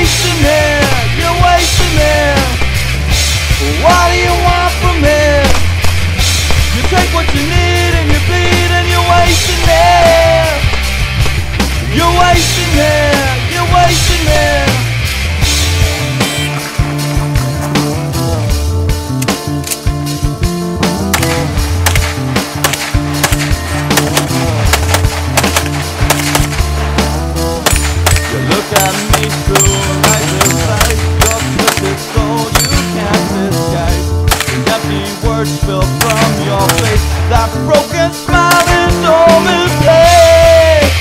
wasting it, you're wasting it. What do you want from me? You take what you need and you bleed and you're wasting it. You're wasting it, you're wasting it. Look at me through like a sight. Your twisted soul you can't disguise. The empty words spill from your face. That broken smile is overplayed.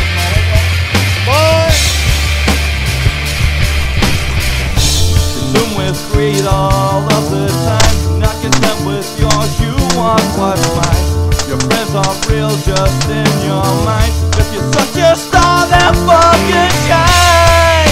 Consumed with greed all of the time. Not content with yours, you want what's mine. Your friends aren't real, just in your mind. If you're such a star, then fucking shine.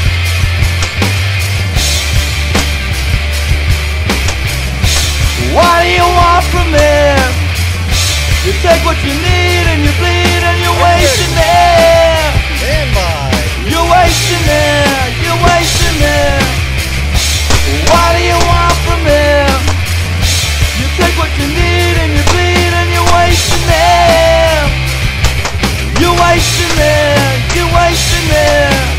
What do you want from me? You take what you need and you bleed and you're wasting it. You're wasting it, you're wasting it. What do you want from me? You take what you need and you bleed and you're wasting it. You're wasting it, you're wasting it.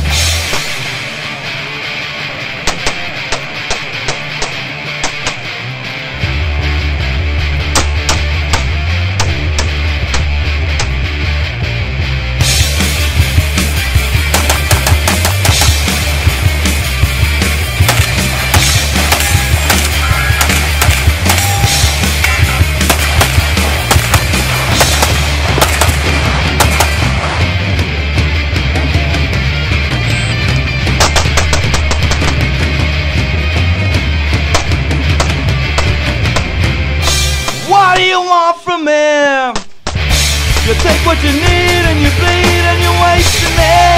What do you want from me? You take what you need and you bleed and you're wasting it.